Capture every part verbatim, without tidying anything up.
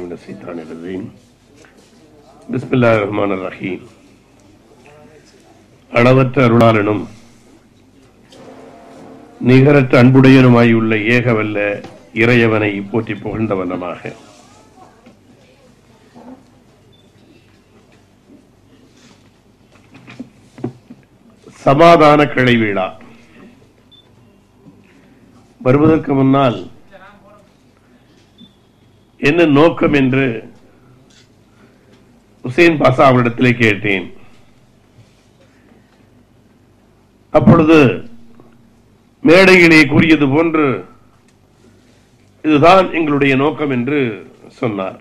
மினஷ் ஷைத்தானிர் ரஜீம். பிஸ்மில்லாஹிர் ரஹ்மானிர் ரஹீம். அளவற்ற அருளாளனும் நிகரற்ற அன்புடையனுமாயுள்ள ஏகவல்ல இறையவனை போற்றி புகழ்ந்த வண்ணமாக சமாதான கிளை விழா வருவதற்கு முன்னால் என்ன நோக்கம் என்று ஹுசைன் பாஷா அவரிடத்திலே கேட்டேன். அப்பொழுது மேடையிலே கூறியது போன்று இதுதான் எங்களுடைய நோக்கம் என்று சொன்னார்.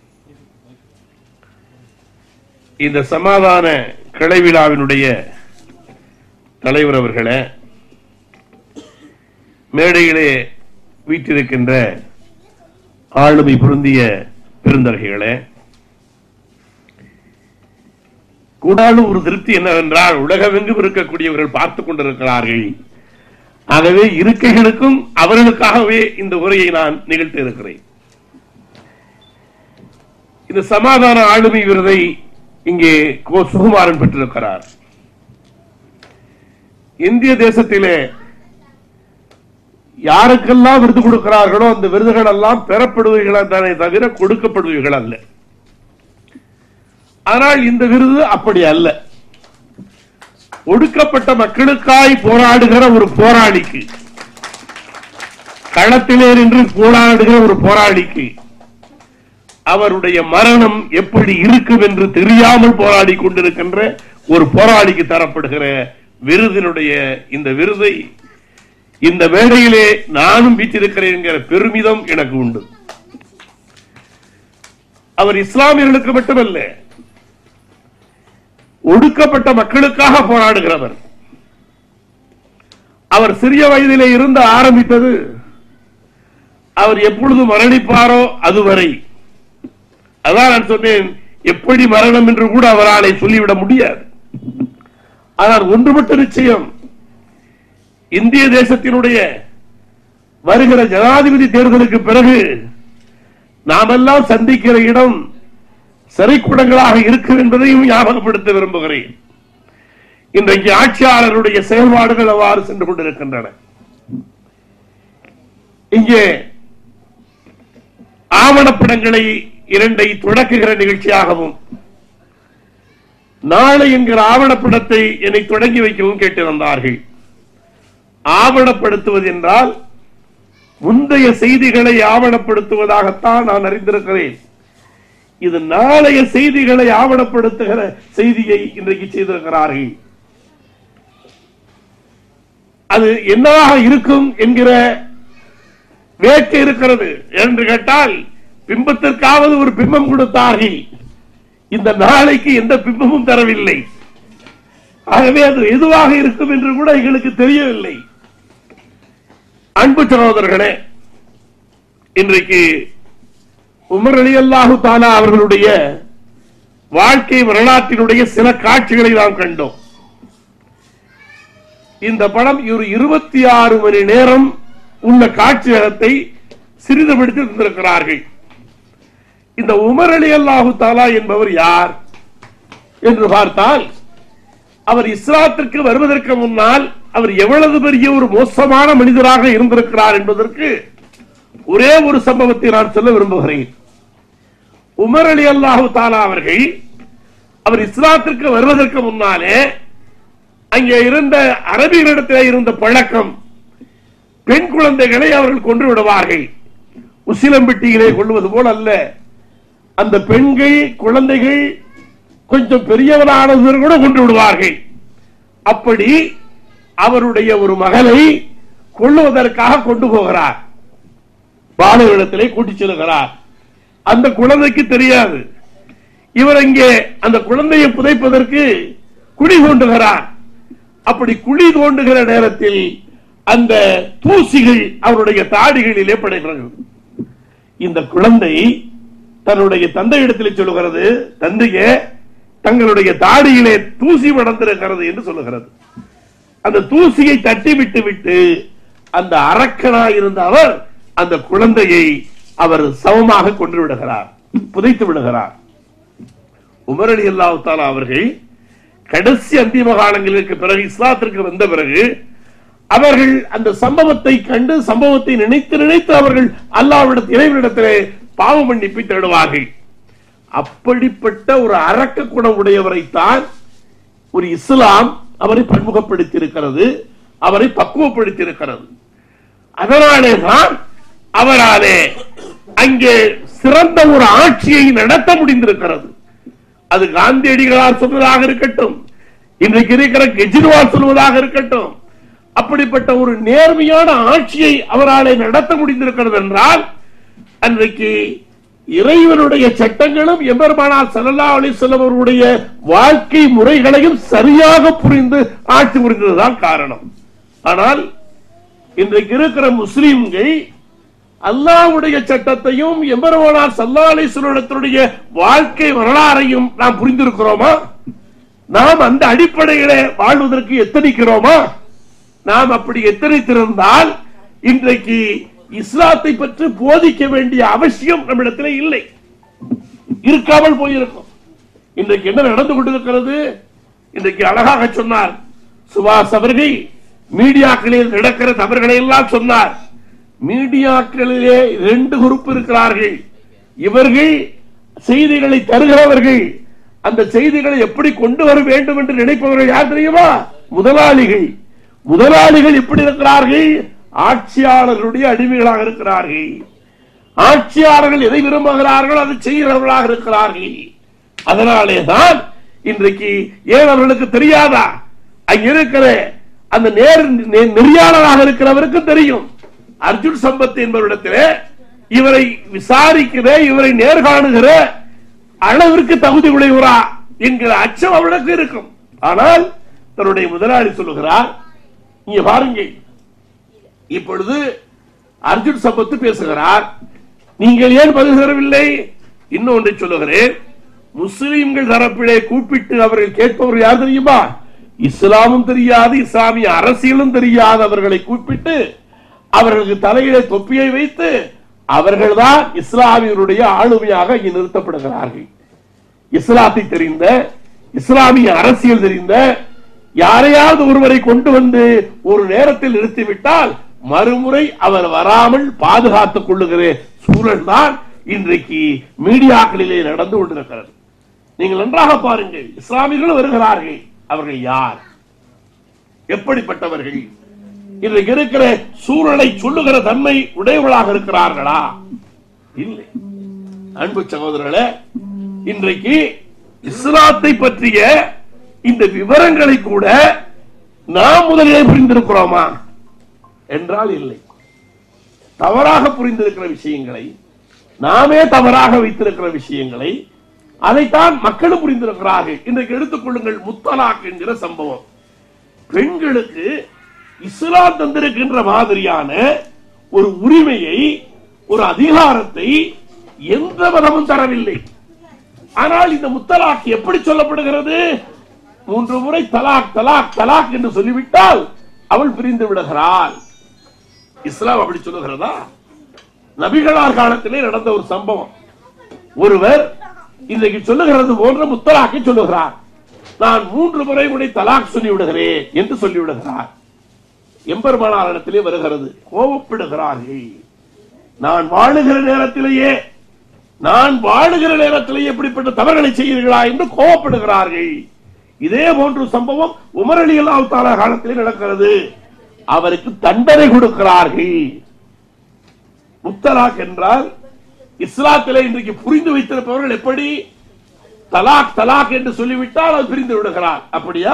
இந்த சமாதான கிளை விழாவினுடைய தலைவர் அவர்களே, மேடையிலே வீற்றிருக்கின்ற ஆளுமை பொருந்திய பெருந்தகைகளே, கூடாலும் ஒரு திருப்தி என்னவென்றால் உலகமெங்கும் இருக்கக்கூடியவர்கள் பார்த்துக் கொண்டிருக்கிறார்கள். ஆகவே இருக்கைகளுக்கும் அவர்களுக்காகவே இந்த உரையை நான் நிகழ்த்த இருக்கிறேன். இந்த சமாதான ஆளுமை விருதை இங்கே கோ சுகுமாரன் பெற்றிருக்கிறார். இந்திய தேசத்திலே யாருக்கெல்லாம் விருது கொடுக்கிறார்களோ அந்த விருதுகள் எல்லாம் பெறப்படுவீர்கள் தானே தவிர கொடுக்கப்படுவீர்கள் அல்ல. ஆனால் இந்த விருது அப்படி அல்ல. ஒடுக்கப்பட்ட மக்களுக்காய் போராடுகிற ஒரு போராளிக்கு, களத்திலே நின்று போராடுகிற ஒரு போராளிக்கு அவருடைய மரணம் எப்படி இருக்கும் என்று தெரியாமல் போராடி கொண்டிருக்கின்ற ஒரு போராளிக்கு தரப்படுகிற விருதினுடைய இந்த விருதை இந்த மேடையிலே நானும் வீற்றிருக்கிறேன் என்கிற பெருமிதம் எனக்கு உண்டு. அவர் இஸ்லாமியர்களுக்கு மட்டுமல்ல, ஒடுக்கப்பட்ட மக்களுக்காக போராடுகிறவர். அவர் சிறிய வயதிலே இருந்து ஆரம்பித்தது அவர் எப்பொழுது மரணிப்பாரோ அதுவரை. அதான் நான் சொன்னேன், எப்படி மரணம் என்று கூட அவராலே சொல்லிவிட முடியாது. ஆனால் ஒன்று மட்டும் நிச்சயம், இந்திய தேசத்தினுடைய வருகிற ஜனாதிபதி தேர்தலுக்கு பிறகு நாமெல்லாம் சந்திக்கிற இடம் சிறைக்கூடங்களாக இருக்கும் என்பதையும் ஞாபகப்படுத்த விரும்புகிறேன். இன்றைக்கு ஆட்சியாளருடைய செயல்பாடுகள் அவ்வாறு சென்று கொண்டிருக்கின்றன. இங்கே ஆவணப்படங்களை இரண்டை தொடக்குகிற நிகழ்ச்சியாகவும் நாளை என்கிற ஆவணப்படத்தை என்னை தொடங்கி வைக்கவும் கேட்டிருந்தார்கள். ஆவணப்படுத்துவது என்றால் முந்தைய செய்திகளை ஆவணப்படுத்துவதாகத்தான் நான் அறிந்திருக்கிறேன். இது நாளைய செய்திகளை ஆவணப்படுத்துகிற செய்தியை இன்றைக்கு செய்திருக்கிறார்கள். அது என்னவாக இருக்கும் என்கிற வேட்கை இருக்கிறது என்று கேட்டால், பிம்பத்திற்காவது ஒரு பிம்பம் கொடுத்தார்கள். இந்த நாளைக்கு எந்த பிம்பமும் தரவில்லை. ஆகவே அது எதுவாக இருக்கும் என்று கூட எங்களுக்கு தெரியவில்லை. அன்பு சகோதரர்களே, இன்றைக்கு உமர் ரலியல்லாஹு தஆலா அவர்களுடைய வாழ்க்கை வரலாற்றினுடைய சில காட்சிகளை நாம் கண்டோம். இந்த படம் ஒரு இருபத்தி ஆறு மணி நேரம் உள்ள காட்சியகத்தை சிறிதுபடுத்தி தந்திருக்கிறார்கள். இந்த உமர் ரலியல்லாஹு தஆலா என்பவர் யார் என்று பார்த்தால், அவர் இஸ்லாத்திற்கு வருவதற்கு முன்னால் அவர் எவ்வளவு பெரிய ஒரு மோசமான மனிதராக இருந்திருக்கிறார் என்பதற்கு ஒரே ஒரு சம்பவத்தை நான் சொல்ல விரும்புகிறேன். உமர் ரலியல்லாஹு தஆலா அவர்கள் அவர் இஸ்லாத்திற்கு வருவதற்கு முன்னாலே அங்கே இருந்த அரபிகளிடத்தில் இருந்த பழக்கம், பெண் குழந்தைகளை அவர்கள் கொன்று விடுவார்கள். உசிலம்பட்டியிலே கொள்வது போல் அல்ல. அந்த பெண்கள் குழந்தைகள் கொஞ்சம் பெரியவரானவர் கூட கொண்டு விடுவார்கள். அப்படி அவருடைய ஒரு மகளை கொள்ளுவதற்காக கொண்டு போகிறார். பாலைவனத்திலே கூட்டிச் செல்கிறார். அந்த குழந்தைக்கு தெரியாது. இவர் இங்கே அந்த குழந்தையை புதைப்பதற்கு குழி தோண்டுகிறார். அப்படி குழி தோண்டுகிற நேரத்தில் அந்த தூசிகள் அவருடைய தாடிகளிலே படுகிறது. இந்த குழந்தை தன்னுடைய தந்தையிடத்தில் சொல்லுகிறது, தந்தையே, தங்களுடைய தாடியிலே தூசி படர்ந்திருக்கிறது என்று சொல்லுகிறது. அந்த தூசியை தட்டி விட்டு விட்டு அந்த அரக்கனாய் இருந்த அவர் அந்த குழந்தையை அவர் சமமாக கொன்று விடுகிறார். புதைத்து விடுகிறார். உமர் ரலியல்லாஹு தஆலா அவர்கள் கடைசி அந்திம காலங்களுக்கு பிறகு இஸ்லாத்திற்கு வந்த பிறகு அவர்கள் அந்த சம்பவத்தை கண்டு சம்பவத்தை நினைத்து நினைத்து அவர்கள் அல்லாஹ்விடத்தில் இறைவனிடத்திலே பாவ மன்னிப்பை தேடுவார்கள். அப்படிப்பட்ட ஒரு அரக்க குணம் உடையவரைத்தான் ஒரு இஸ்லாம் அவரை பன்முகப்படுத்தி இருக்கிறது, அவரை பக்குவப்படுத்தி இருக்கிறது. அதனாலே தான் அவராலே அங்கே சிறந்த ஒரு ஆட்சியை நடத்த முடிந்திருக்கிறது. அது காந்தியடிகளார் சொல்வதாக இருக்கட்டும், இன்றைக்கு இருக்கிற கெஜ்ரிவால் சொல்வதாக இருக்கட்டும், அப்படிப்பட்ட ஒரு நேர்மையான ஆட்சியை அவராலே நடத்த முடிந்திருக்கிறது என்றால் அன்றைக்கு இறைவனுடைய சட்டங்களும் எம்பெருமானார் ஸல்லல்லாஹு அலைஹி வஸல்லம் அவருடைய வாழ்க்கை முறைகளையும் சரியாக புரிந்து ஆட்சி புரிந்ததுதான் காரணம். ஆனால் இன்றைக்கு இருக்கிற முஸ்லிம்கள் அல்லாஹ்வுடைய சட்டத்தையும் எம்பெருமானார் ஸல்லல்லாஹு அலைஹி வஸல்லமுடைய வாழ்க்கை வரலாறையும் நாம் புரிந்திருக்கிறோமா? நாம் அந்த அடிப்படையில வாழ்வதற்கு எத்தனிக்கிறோமா? நாம் அப்படி எத்தனித்திருந்தால் இன்றைக்கு இஸ்லாத்தை பற்றி போதிக்க வேண்டிய அவசியம் நம்மிடத்தில் இல்லை, இருக்காமல் போயிருக்கும். இன்றைக்கு என்ன நடந்து கொண்டிருக்கிறது? இன்றைக்கு அழகாக சொன்னார் சுபாஷ் அவர்கள், மீடியாக்களில் நடக்கிற தவறுகளை எல்லாம் சொன்னார். மீடியாக்களிலே ரெண்டு குரூப் இருக்கிறார்கள். இவர்கள் செய்திகளை தருகிறவர்கள், அந்த செய்திகளை எப்படி கொண்டு வர வேண்டும் என்று நினைப்பவர்கள் யார் தெரியுமா? முதலாளிகள். முதலாளிகள் எப்படி இருக்கிறார்கள்? ஆட்சியாளர்களுடைய அடிமைகளாக இருக்கிறார்கள். ஆட்சியாளர்கள் எதை விரும்புகிறார்கள் அதை செய்கிறவர்களாக இருக்கிறார்கள். அதனாலே தான் இன்றைக்கு ஏன் அவர்களுக்கு தெரியாதா? அங்க இருக்கிற அந்த நேர் நெறியாளராக இருக்கிறவருக்கு தெரியும். அர்ஜுன் சம்பத் என்பவரிடத்திலே இவரை விசாரிக்கிற, இவரை நேர்காணுகிற அளவிற்கு தகுதி உடையவரா என்கிற அச்சம் அவளுக்கு இருக்கும். ஆனால் தன்னுடைய முதலாளி சொல்லுகிறார், நீங்க பாருங்க, இப்பொழுது அர்ஜுன் சம்பத் பேசுகிறார், நீங்கள் ஏன் பதில் தரவில்லை? இன்னொன்றை சொல்லுகிறேன், முஸ்லிம்கள் தரப்பிலே கூப்பிட்டு அவர்கள் கேட்பவர்கள் யார் தெரியுமா? இஸ்லாமும் தெரியாது, இஸ்லாமிய அரசியலும் தெரியாது அவர்களை கூப்பிட்டு அவர்களுக்கு தலையிலே தொப்பியை வைத்து அவர்கள்தான் இஸ்லாமியருடைய ஆளுமையாக இங்கு நிறுத்தப்படுகிறார்கள். இஸ்லாத்தை தெரிந்த, இஸ்லாமிய அரசியல் தெரிந்த யாரையாவது ஒருவரை கொண்டு வந்து ஒரு நேரத்தில் நிறுத்திவிட்டால் மறுமுறை அவர் வராமல் பாதுகாத்துக் கொள்ளுகிற சூழல் தான் இன்றைக்கு மீடியாக்களிலே நடந்து கொண்டிருக்கிறது. நீங்கள் நன்றாக பாருங்கள், இஸ்லாமியர்கள் வருகிறார்கள், அவர்கள் யார், எப்படிப்பட்டவர்கள், இன்றைக்கு இருக்கிற சூழலை சொல்லுகிற தன்மை உடையவர்களாக இருக்கிறார்களா? இல்லை. அன்பு சகோதரர்களே, இன்றைக்கு இஸ்லாத்தை பற்றிய இந்த விவரங்களை கூட நாம் முதலிலே புரிந்திருக்கிறோமா என்றால் இல்லை. தவறாக புரிந்திருக்கிற விஷயங்களை, நாமே தவறாக வைத்திருக்கிற விஷயங்களை அதைத்தான் மக்களும் புரிந்திருக்கிறார்கள். இன்றைக்கு எடுத்துக்கொள்ளுங்கள் முத்தலாக் என்கிற சம்பவம். பெண்களுக்கு இஸ்லாம் தந்திருக்கின்ற மாதிரியான ஒரு உரிமையை, ஒரு அதிகாரத்தை எந்த மதமும் தரவில்லை. ஆனால் இந்த முத்தலாக் எப்படி சொல்லப்படுகிறது? மூன்று முறை தலாக் தலாக் தலாக் என்று சொல்லிவிட்டால் அவள் பிரிந்து விடுகிறாள். இஸ்லாம் அப்படி சொல்லுகிறதா? நபிகளார் காலத்திலே நடந்த ஒரு சம்பவம். ஒருவர் இன்றைக்கு சொல்லுகிறது போன்ற முத்தலாக்கை சொல்லுகிறார். நான் மூன்று முறை உடை தலாக் சொல்லி விடுகிறேன் என்று சொல்லிவிடுகிறார். எம்பெருமானார் இடத்திலே வருகிறது, கோபப்படுகிறார்கள். நான் வாழுகிற நேரத்திலேயே நான் வாழுகிற நேரத்திலேயே எப்படிப்பட்ட தவறுகளை செய்கிறீர்களா என்று கோபப்படுகிறார்கள். இதே போன்ற சம்பவம் உமர் ரலியல்லாஹு தஆலா காலத்திலே நடக்கிறது. அவருக்கு தண்டனை கொடுக்கிறார்கள். முத்தலாக் என்றால் இஸ்லாத்திலே இன்றைக்கு புரிந்து வைத்திருப்பவர்கள் எப்படி தலாக் தலாக் என்று சொல்லிவிட்டால் அது பிரிந்து விடுகிறார். அப்படியா?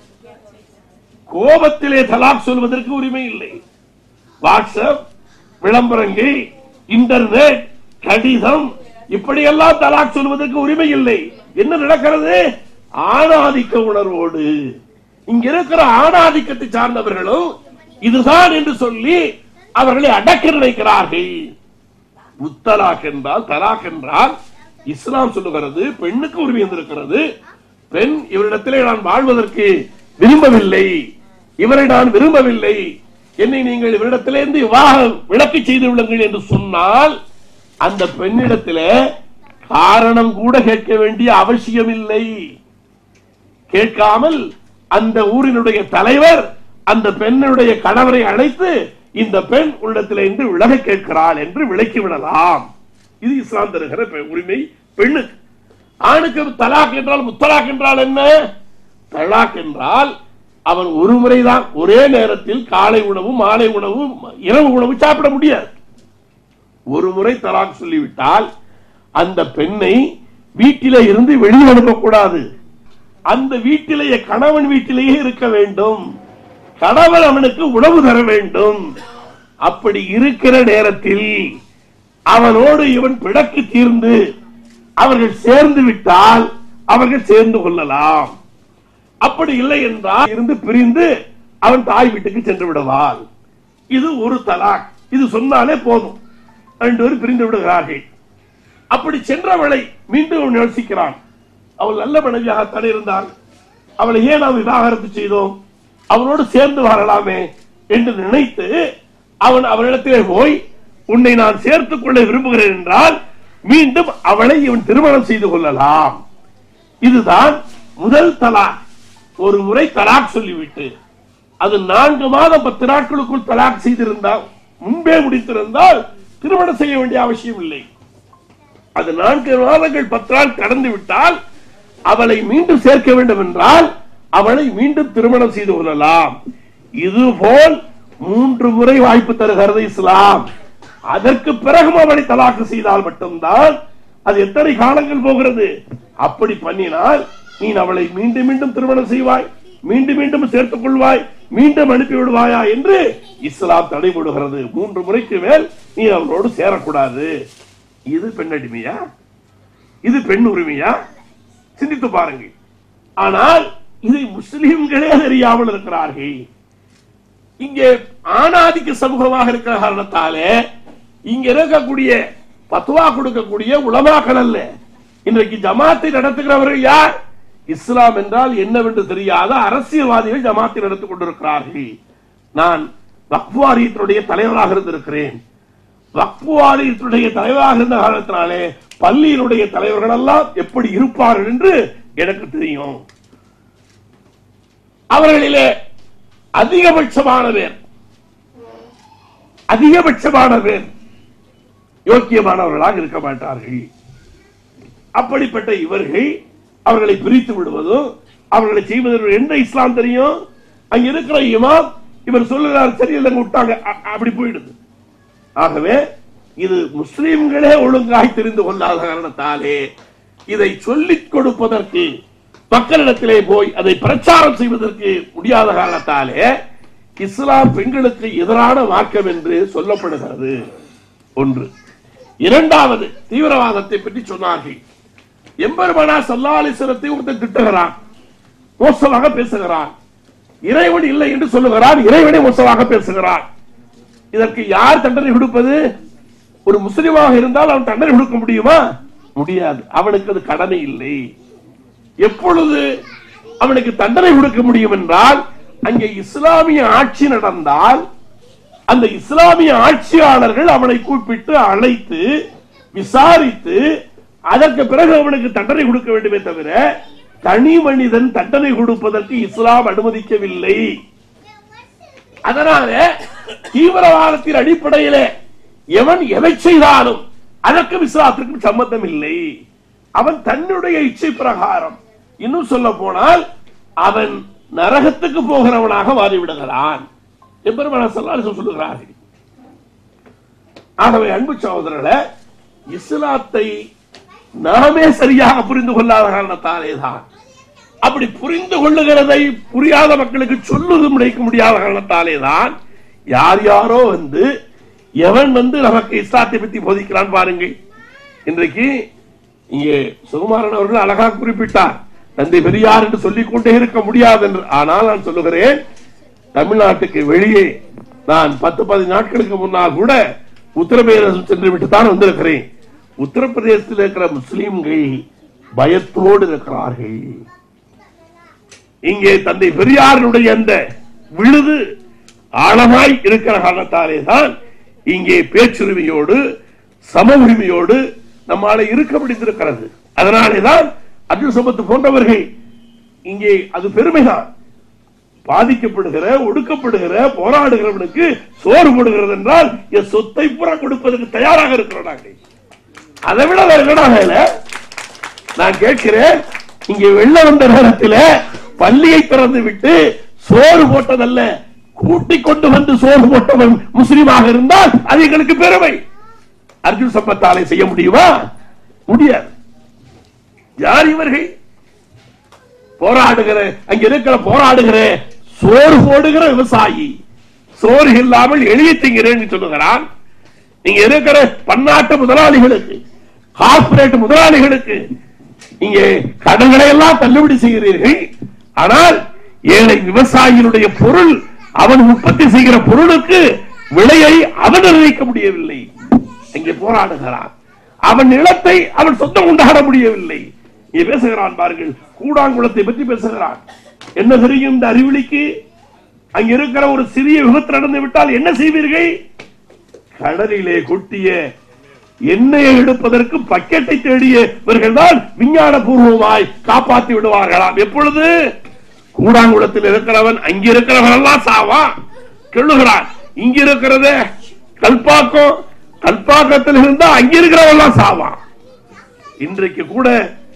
கோபத்திலே தலாக் சொல்வதற்கு உரிமை இல்லை. வாட்ஸ்அப், விளம்பரங்கள், இன்டர்நெட், கடிதம், இப்படியெல்லாம் தலாக் சொல்வதற்கு உரிமை இல்லை. என்ன நடக்கிறது? ஆணாதிக்க உணர்வோடு இங்க இருக்கிற ஆணாதிக்கத்தை சார்ந்தவர்களும் இதுதான் என்று சொல்லி அவர்களை அடக்க நினைக்கிறார்கள். முத்தலாக் என்றால், தலாக் என்றால் இஸ்லாம் சொல்லுகிறது பெண்ணுக்கு உரிமை இருக்கிறது. பெண் இவரிடத்திலே நான் வாழ்வதற்கு விரும்பவில்லை, இவரை நான் விரும்பவில்லை, என்னை நீங்கள் இவரிடத்திலிருந்து விவாகம் விலக்கு செய்து விடுங்கள் என்று சொன்னால் அந்த பெண்ணிடத்திலே காரணம் கூட கேட்க வேண்டிய அவசியம் இல்லை. கேட்காமல் அந்த ஊரினுடைய தலைவர் அந்த பெண்ணுடைய கணவரை அழைத்து இந்த பெண் உள்ளத்திலிருந்து விலக கேட்கிறாள் என்று விலக்கி விடலாம். இது இஸ்லாம் தருகிற உரிமை பெண்ணுக்கு. ஆணுக்கு தலாக் என்றால் முத்தலாக் என்றால் என்ன? தலாக் என்றால் அவன் ஒரு முறைதான் ஒரே நேரத்தில் காலை உணவு மாலை உணவு இரவு உணவு சாப்பிட முடியாது. ஒரு முறை தலாக் சொல்லிவிட்டால் அந்த பெண்ணை வீட்டிலே இருந்து வெளியே அனுப்பக்கூடாது. அந்த வீட்டிலேயே கணவன் வீட்டிலேயே இருக்க வேண்டும். கணவன் அவனுக்கு உணவு தர வேண்டும். அப்படி இருக்கிற நேரத்தில் அவனோடு இவன் பிணக்கு தீர்ந்து அவர்கள் சேர்ந்து விட்டால் அவர்கள் சேர்ந்து கொள்ளலாம். அப்படி இல்லை என்றால் இருந்து பிரிந்து அவன் தாய் வீட்டுக்கு சென்று விடுவாள். இது ஒரு தலாக். இது சொன்னாலே போதும், ரெண்டு பேரும் பிரிந்து விடுகிறார்கள். அப்படி சென்றவளை மீண்டும் யோசிக்கிறான். அவள் நல்ல மனைவியாகத்தான் இருந்தாள், அவளை ஏன் நாம் விவாகரத்து செய்தோம், அவனோடு சேர்ந்து வாழலாமே என்று நினைத்து அவன் அவனிடத்திலே போய் உன்னை நான் சேர்த்துக் கொள்ள விரும்புகிறேன் என்றால் மீண்டும் அவளை இவன் திருமணம் செய்து கொள்ளலாம். இதுதான் முதல் தலாக். ஒரு முறை தலாக் சொல்லிவிட்டு அது நான்கு மாதம் பத்து நாட்களுக்குள் தலாக் செய்திருந்தால் முன்பே முடித்திருந்தால் திருமணம் செய்ய வேண்டிய அவசியம் இல்லை. அது நான்கு மாதங்கள் பத்து நாள் கடந்து விட்டால் அவளை மீண்டும் சேர்க்க வேண்டும் என்றால் அவளை மீண்டும் திருமணம் செய்து கொள்ளலாம். இதுபோல் மூன்று முறை வாய்ப்பு தருகிறது இஸ்லாம். அதற்கு பிறகும் அவளை தலாக்கு செய்தால் மட்டும்தான் அது எத்தனை காலங்கள் போகிறது. அப்படி பண்ணினால் நீ அவளை மீண்டும் மீண்டும் திருமணம் செய்வாய், மீண்டும் மீண்டும் சேர்த்துக் கொள்வாய், மீண்டும் அனுப்பி விடுவாயா என்று இஸ்லாம் தடை போடுகிறது. மூன்று முறைக்கு மேல் நீ அவளோடு சேரக்கூடாது. இது பெண்ணடிமையா? இது பெண் உரிமையா? சிந்தித்து பாருங்கள். ஆனால் இதை முஸ்லிம்களே தெரியாமல் இருக்கிறார்கள். இங்கே ஆணாதிக்க சமூகமாக இருக்கிற காரணத்தாலே இங்க இருக்கக்கூடிய பத்வா கொடுக்கக்கூடிய உலமாக்கள் அல்ல. இன்றைக்கு ஜமாத்தை நடத்துகிறவர்கள் யார்? இஸ்லாம் என்றால் என்னவென்று தெரியாத அரசியல்வாதிகள் ஜமாத்தை நடத்திக் கொண்டிருக்கிறார்கள். நான் வக்ஃப் வாரியத்தினுடைய தலைவராக இருந்திருக்கிறேன். வக்ஃப் வாரியத்தினுடைய தலைவராக இருந்த காரணத்தினாலே பள்ளியினுடைய தலைவர்கள் எல்லாம் எப்படி இருப்பார்கள் என்று எனக்கு தெரியும். அவர்களிலே அதிகபட்சமான பேர் அதிகபட்சமான பேர் யோக்கியமானவர்களாக இருக்க மாட்டார்கள். அப்படிப்பட்ட இவர்கள் அவர்களை பிரித்து விடுவதும் அவர்களை செய்வதற்கு என்ன இஸ்லாம் தெரியும்? அங்க இருக்கிற இமாம் இவர் சொல்லுகிறார் சரியில்லை விட்டாங்க, அப்படி போயிடுது. ஆகவே இது முஸ்லிம்களே ஒழுங்காய் தெரிந்து கொள்ளாத காரணத்தாலே இதை சொல்லிக் கொடுப்பதற்கு மக்களிடத்திலே போய் அதை பிரச்சாரம் செய்வதற்கு முடியாத காரணத்தாலே இஸ்லாம் பெண்களுக்கு எதிரான மார்க்கம் என்று சொல்லப்படுகிறது. ஒன்று. இரண்டாவது, தீவிரவாதத்தை பற்றி சொன்னார்கள். எம்பெருமானார் ஸல்லல்லாஹு அலைஹி வஸல்லத்தை ஒருத்தன் திட்டுகிறான், மோசமாக பேசுகிறான், இறைவன் இல்லை என்று சொல்லுகிறான், இறைவனை மோசமாக பேசுகிறான். இதற்கு யார் தண்டனை கொடுப்பது? ஒரு முஸ்லிமாக இருந்தால் அவன் தண்டனை கொடுக்க முடியுமா? முடியாது. அவனுக்கு அது கடமை இல்லை. எப்பொழுது அவனுக்கு தண்டனை கொடுக்க முடியும் என்றால் அங்கே இஸ்லாமிய ஆட்சி நடந்தால் அந்த இஸ்லாமிய ஆட்சியாளர்கள் அவனை கூப்பிட்டு அழைத்து விசாரித்து அதற்கு பிறகு அவனுக்கு தண்டனை கொடுக்க வேண்டுமே தவிர தனி மனிதன் தண்டனை கொடுப்பதற்கு இஸ்லாம் அனுமதிக்கவில்லை. அதனால தீவிரவாதத்தின் அடிப்படையிலே எவன் எதை செய்தாலும் அதற்கு இஸ்லாத்திற்கும் சம்பந்தம் இல்லை. அவன் தன்னுடைய இச்சை பிரகாரம், இன்னும் சொல்ல போனால் அவன் நரகத்துக்கு போகிறவனாக மாறிவிடுகிறான் எம்பெருமானார் ஸல்லல்லாஹு அலைஹி வஸல்லம் சொல்லுகிறார்கள். ஆகவே அன்பு சகோதரர்களே, இஸ்லாத்தை நாமே சரியாக புரிந்து கொள்ளாத காரணத்தாலே தான், அப்படி புரிந்து கொள்ளுகிறதை புரியாத மக்களுக்கு சொல்லுவது முடிக்க முடியாத காரணத்தாலே தான் யார் யாரோ வந்து எவன் வந்து நமக்கு இஸ்லாத்தை பற்றி போதிக்கிறான் பாருங்கள். இன்றைக்கு இங்கே சுகுமாரன் அவர்கள் அழகாக குறிப்பிட்டார், தந்தை பெரியார் என்று சொல்லிக் கொண்டே இருக்க முடியாது என்று. ஆனால் நான் சொல்லுகிறேன், தமிழ்நாட்டுக்கு வெளியே நான் பத்து பதினைந்து நாட்களுக்கு முன்னால் கூட உத்தரப்பிரதேசம் சென்று விட்டு தான் வந்திருக்கிறேன். உத்தரப்பிரதேசத்தில் இருக்கிற முஸ்லிம்கள் பயத்தோடு இருக்கிறார்கள். இங்கே தந்தை பெரியாருடைய அந்த விழுது ஆழமாய் இருக்கிற காரணத்தாலே தான் இங்கே பேச்சுரிமையோடு சம உரிமையோடு நம்மால இருக்க முடிந்திருக்கிறது. அதனாலேதான் அப்துல் சமத் போன்றவர்கள் இங்கே அது பெருமைதான். பாதிக்கப்படுகிற ஒடுக்கப்படுகிற போராடுகிறவனுக்கு சோறு போடுகிறது என்றால் என் சொத்தை பூரா கொடுப்பதற்கு தயாராக இருக்கிறாங்க. அதை விட வேற என்னடா வேலை? நான் கேட்கிறேன், இங்கே வெள்ள வந்த நேரத்தில் பள்ளியை திறந்து விட்டு சோறு போட்டதல்ல, கூட்டிக் கொண்டு வந்து சோறு போட்டவன் முஸ்லீமாக இருந்தால் அது எங்களுக்கு பெருமை. அர்ஜுன் சம்பத்தாலை செய்ய முடியுமா? முடியாது. யார் இவர்கள்? போராடுகிற அங்க இருக்கிற போராடுகிற சோறு போடுகிற விவசாயி சோறு இல்லாமல் எளிய திங்கிறேன் சொல்லுகிறான். நீங்க இருக்கிற பன்னாட்டு முதலாளிகளுக்கு, கார்பரேட் முதலாளிகளுக்கு நீங்க கடன்களை எல்லாம் தள்ளுபடி செய்கிறீர்கள். ஆனால் ஏழை விவசாயிகளுடைய பொருள், அவன் உற்பத்தி செய்கிற பொருளுக்கு விலையை அவன் நிர்ணயிக்க முடியவில்லை. இங்கே போராடுகிறான். அவன் நிலத்தை அவன் சொந்தம் கொண்டாட முடியவில்லை. இங்கே பேசுகிறான் பாருங்கள், கூடாங்குளத்தை பற்றி பேசுகிறான். என்ன தெரியும் இந்த அறிவிலிக்கு? அங்க இருக்கிற ஒரு சிறிய விபத்து நடந்து விட்டால் என்ன செய்வீர்கள்? கடலிலே கொட்டிய எண்ணெயை எடுப்பதற்கு பக்கெட்டை தேடியவர்கள் தான் விஞ்ஞான பூர்வமாய் காப்பாற்றி விடுவார்களாம். எப்பொழுது? கூடாங்குளத்தில் இருக்கிறவன் அங்க இருக்கிறவன் எல்லாம் சாவா சொல்லுகிறான். இங்க இருக்கிறத கல்பாக்கம், கல்பாக்கத்தில் இருந்தா அங்க இருக்கிறவன் சாவா. இன்றைக்கு கூட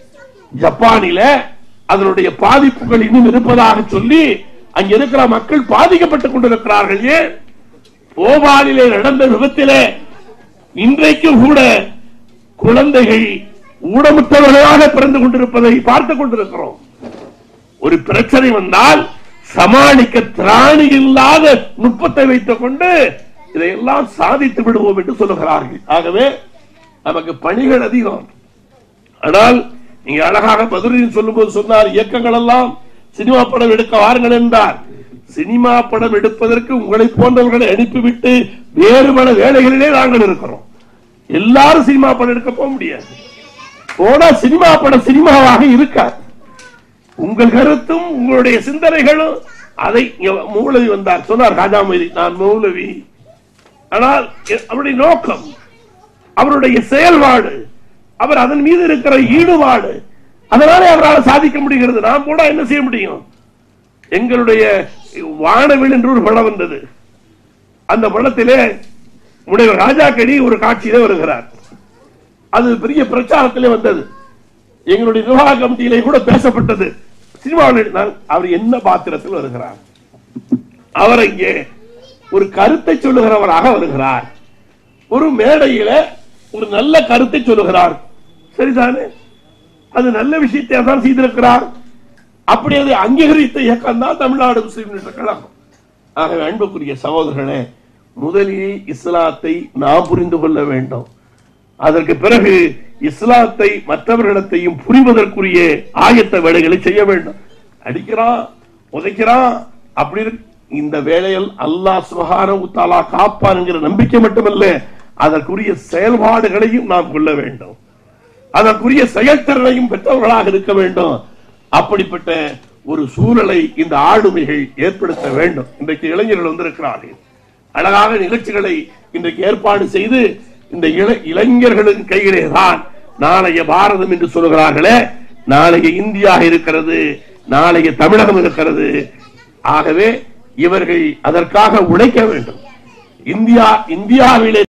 ஜப்பானில அதனுடைய பாதிப்புகள் இன்னும் இருப்பதாக சொல்லி அங்க இருக்கிற மக்கள் பாதிக்கப்பட்டுக் கொண்டிருக்கிறார்கள். ஏன்? போபாலிலே நடந்த விபத்திலே இன்றைக்கும் கூட குழந்தைகள் ஊனமுற்றவர்களாக பிறந்து கொண்டிருப்பதை பார்த்துக் கொண்டிருக்கிறோம். ஒரு பிரச்சனை வந்தால் சமாளிக்க திராணி இல்லாத நுட்பத்தை வைத்துக் கொண்டு இதையெல்லாம் சாதித்து விடுவோம் என்று சொல்லுகிறார்கள். ஆகவே நமக்கு பணிகள் அதிகம். ஆனால் நீங்க அழகாக பதிலில் சொல்லும் போது சொன்னார், இயக்கங்கள் எல்லாம் சினிமா படம் எடுக்க வாருங்கள் என்றார். சினிமா படம் எடுப்பதற்கு உங்களை போன்றவர்களை அனுப்பிவிட்டு வேறு பல வேலைகளிலே நாங்கள் இருக்கிறோம். எல்லாரும் சினிமா படம் எடுக்க போக முடியாது. போனா சினிமா படம் சினிமாவாக இருக்காது. உங்கள் கருத்தும் உங்களுடைய சிந்தனைகளும் அதை மூலவி வந்தார் சொன்னார் ராஜாமதி, நான் மூலவி. ஆனால் அவருடைய நோக்கம், அவருடைய செயல்பாடு, அவர் அதன் மீது இருக்கிற ஈடுபாடு, அதனாலே அவரால் சாதிக்க முடிகிறது. நாம் கூட என்ன செய்ய முடியும்? எங்களுடைய வானவில் என்று ஒரு படம் வந்தது. அந்த படத்திலே முனைவர் ராஜாக்கடி ஒரு காட்சியிலே வருகிறார். அது பெரிய பிரச்சாரத்திலே வந்தது. எங்களுடைய நிர்வாக கமிட்டியிலே கூட பேசப்பட்டது. சினிமாவில் அவர் என்ன பாத்திரத்தில் வருகிறார்? அவர் இங்கே ஒரு கருத்தை சொல்லுகிறவராக வருகிறார். ஒரு மேடையில ஒரு நல்ல கருத்தை சொல்லுகிறார். சரிதானே? அது நல்ல விஷயத்தை தான் செய்திருக்கிறார். அப்படி அதை அங்கீகரித்த இயக்கம் தான் தமிழ்நாடு முஸ்லிம் முன்னேற்ற கழகம். ஆகவே அன்புக்குரிய சகோதரர்களே, முதலில் இஸ்லாத்தை நாம் புரிந்து கொள்ள வேண்டும். அதற்கு பிறகு இஸ்லாத்தை மற்றவர்களிடத்தையும் புரிவதற்குரிய ஆயத்த வேலைகளை செய்ய வேண்டும். அடிக்கிறான், உதைக்கிறான், அப்படி இந்த வேலையில் அல்லாஹ் சுப்ஹானஹு வ தஆலா காப்பான் என்கிற நம்பிக்கை மட்டுமல்ல, அதற்குரிய செயல்பாடுகளையும் நாம் கொள்ள வேண்டும். அதற்குரிய செயல்திறனையும் பெற்றவர்களாக இருக்க வேண்டும். அப்படிப்பட்ட ஒரு சூழலை இந்த ஆளுமைகள் ஏற்படுத்த வேண்டும். இன்றைக்கு இளைஞர்கள் வந்திருக்கிறார்கள். அழகாக நிகழ்ச்சிகளை இன்றைக்கு ஏற்பாடு செய்து இந்த இளைஞர்களின் கையிலே தான் நாளைய பாரதம் என்று சொல்கிறார்களே, நாளைய இந்தியா இருக்கிறது, நாளைய தமிழகம் இருக்கிறது. ஆகவே இவர்கள் அதற்காக உழைக்க வேண்டும். இந்தியா இந்தியாவிலே